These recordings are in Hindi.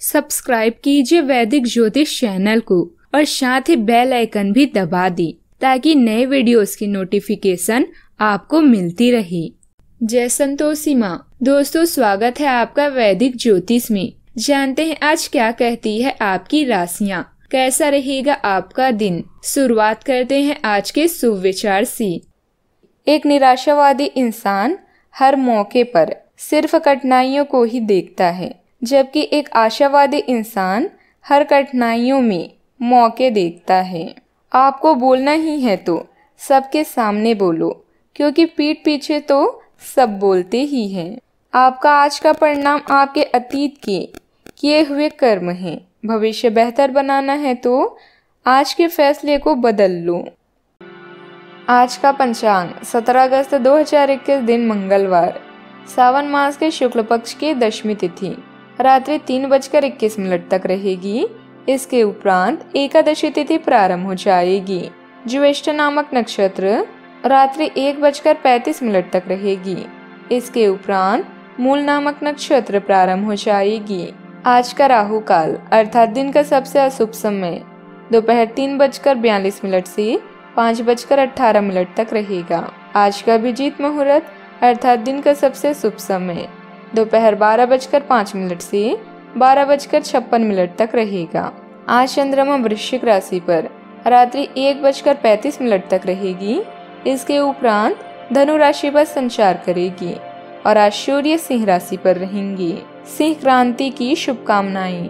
सब्सक्राइब कीजिए वैदिक ज्योतिष चैनल को और साथ ही बेल आइकन भी दबा दी ताकि नए वीडियोस की नोटिफिकेशन आपको मिलती रहे। जय संतोषी माँ। दोस्तों, स्वागत है आपका वैदिक ज्योतिष में। जानते हैं आज क्या कहती है आपकी राशियाँ, कैसा रहेगा आपका दिन। शुरुआत करते हैं आज के शुभ विचार से। एक निराशावादी इंसान हर मौके पर सिर्फ कठिनाइयों को ही देखता है, जबकि एक आशावादी इंसान हर कठिनाइयों में मौके देखता है। आपको बोलना ही है तो सबके सामने बोलो, क्योंकि पीठ पीछे तो सब बोलते ही हैं। आपका आज का परिणाम आपके अतीत के किए हुए कर्म हैं। भविष्य बेहतर बनाना है तो आज के फैसले को बदल लो। आज का पंचांग 17 अगस्त 2021 दिन मंगलवार, सावन मास के शुक्ल पक्ष की दशमी तिथि रात्रि 3:21 तक रहेगी। इसके उपरांत एकादशी तिथि प्रारंभ हो जाएगी। ज्येष्ठ नामक नक्षत्र रात्रि 1:35 तक रहेगी। इसके उपरांत मूल नामक नक्षत्र प्रारंभ हो जाएगी। आज का राहु काल अर्थात दिन का सबसे अशुभ समय दोपहर 3:42 से 5:18 तक रहेगा। आज का अभिजीत मुहूर्त अर्थात दिन का सबसे शुभ समय दोपहर 12:05 से 12:56 तक रहेगा। आज चंद्रमा वृश्चिक राशि पर रात्रि 1:35 तक रहेगी। इसके उपरांत धनु राशि पर संचार करेगी और आज सूर्य सिंह राशि पर रहेंगी। सिंह क्रांति की शुभकामनाएं।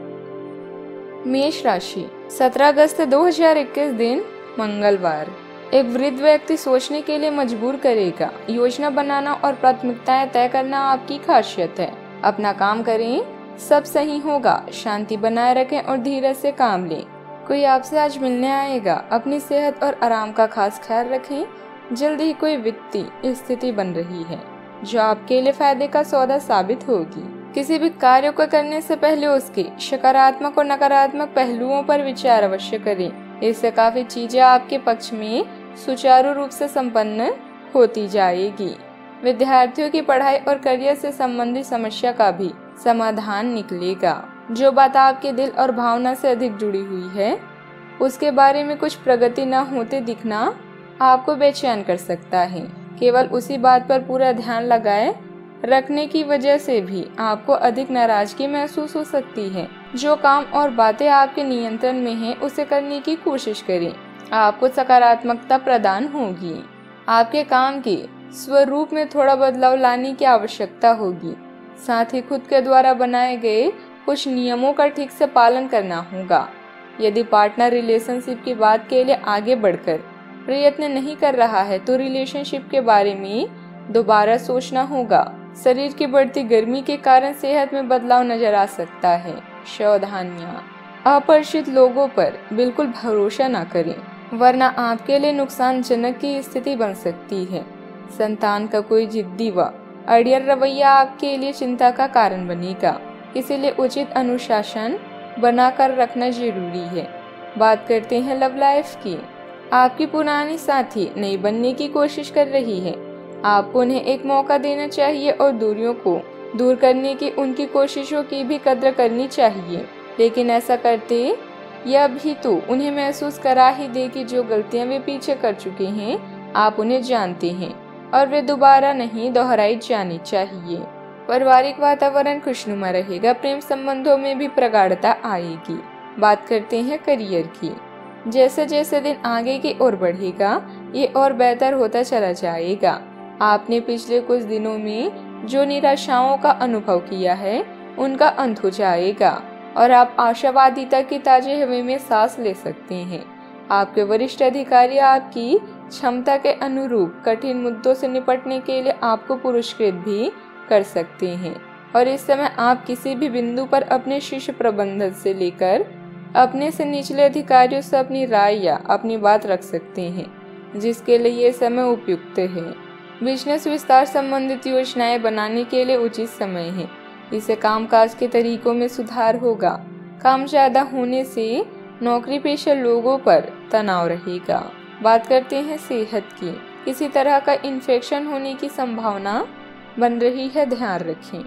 मेष राशि 17 अगस्त 2021 दिन मंगलवार, एक वृद्ध व्यक्ति सोचने के लिए मजबूर करेगा। योजना बनाना और प्राथमिकताएं तय करना आपकी खासियत है। अपना काम करें, सब सही होगा। शांति बनाए रखें और धीरज से काम लें। कोई आपसे आज मिलने आएगा। अपनी सेहत और आराम का खास ख्याल रखें। जल्द ही कोई वित्तीय स्थिति बन रही है जो आपके लिए फायदे का सौदा साबित होगी। किसी भी कार्य को करने से पहले उसके सकारात्मक और नकारात्मक पहलुओं पर विचार अवश्य करें। इससे काफी चीजें आपके पक्ष में सुचारू रूप से संपन्न होती जाएगी। विद्यार्थियों की पढ़ाई और करियर से संबंधित समस्या का भी समाधान निकलेगा। जो बात आपके दिल और भावना से अधिक जुड़ी हुई है, उसके बारे में कुछ प्रगति न होते दिखना आपको बेचैन कर सकता है। केवल उसी बात पर पूरा ध्यान लगाए रखने की वजह से भी आपको अधिक नाराजगी महसूस हो सकती है। जो काम और बातें आपके नियंत्रण में हैं, उसे करने की कोशिश करें। आपको सकारात्मकता प्रदान होगी। आपके काम के स्वरूप में थोड़ा बदलाव लाने की आवश्यकता होगी। साथ ही खुद के द्वारा बनाए गए कुछ नियमों का ठीक से पालन करना होगा। यदि पार्टनर रिलेशनशिप की बात के लिए आगे बढ़कर प्रयत्न नहीं कर रहा है तो रिलेशनशिप के बारे में दोबारा सोचना होगा। शरीर की बढ़ती गर्मी के कारण सेहत में बदलाव नजर आ सकता है। सावधानियां। अपरिचित लोगों पर बिल्कुल भरोसा न करें, वरना आपके लिए नुकसानजनक की स्थिति बन सकती है। संतान का कोई जिद्दी व अड़ियल रवैया आपके लिए चिंता का कारण बनेगा। इसीलिए उचित अनुशासन बनाकर रखना जरूरी है। बात करते हैं लव लाइफ की। आपकी पुरानी साथी नई बनने की कोशिश कर रही है। आपको उन्हें एक मौका देना चाहिए और दूरियों को दूर करने की उनकी कोशिशों की भी कद्र करनी चाहिए। लेकिन ऐसा करते यह भी तो उन्हें महसूस करा ही दे कि जो गलतियां वे पीछे कर चुके हैं आप उन्हें जानते हैं और वे दोबारा नहीं दोहराई जानी चाहिए। पारिवारिक वातावरण खुशनुमा रहेगा। प्रेम संबंधों में भी प्रगाढ़ता आएगी। बात करते हैं करियर की। जैसे जैसे दिन आगे की ओर बढ़ेगा, ये और बेहतर होता चला जाएगा। आपने पिछले कुछ दिनों में जो निराशाओं का अनुभव किया है, उनका अंत हो जाएगा और आप आशावादिता की ताजे हवा में सांस ले सकते हैं। आपके वरिष्ठ अधिकारी आपकी क्षमता के अनुरूप कठिन मुद्दों से निपटने के लिए आपको पुरस्कृत भी कर सकते हैं और इस समय आप किसी भी बिंदु पर अपने शीर्ष प्रबंधन से लेकर अपने से निचले अधिकारियों से अपनी राय या अपनी बात रख सकते हैं, जिसके लिए ये समय उपयुक्त है। बिजनेस विस्तार संबंधित योजनाएं बनाने के लिए उचित समय है। इससे कामकाज के तरीकों में सुधार होगा। काम ज्यादा होने से नौकरी पेशा लोगों पर तनाव रहेगा। बात करते हैं सेहत की। किसी तरह का इन्फेक्शन होने की संभावना बन रही है, ध्यान रखें।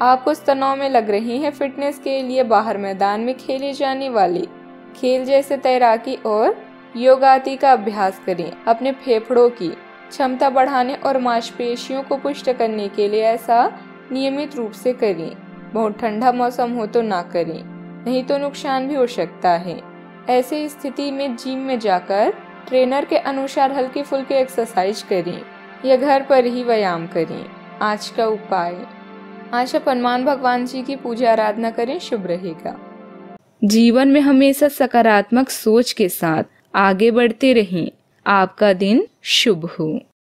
आप कुछ तनाव में लग रही हैं, फिटनेस के लिए बाहर मैदान में खेले जाने वाले खेल जैसे तैराकी और योग आदि का अभ्यास करें। अपने फेफड़ों की क्षमता बढ़ाने और मांसपेशियों को पुष्ट करने के लिए ऐसा नियमित रूप से करें। बहुत ठंडा मौसम हो तो ना करें, नहीं तो नुकसान भी हो सकता है। ऐसी स्थिति में जिम में जाकर ट्रेनर के अनुसार हल्की फुल्की एक्सरसाइज करें या घर पर ही व्यायाम करें। आज का उपाय, आज आप हनुमान भगवान जी की पूजा आराधना करें, शुभ रहेगा। जीवन में हमेशा सकारात्मक सोच के साथ आगे बढ़ते रहें। आपका दिन शुभ हो।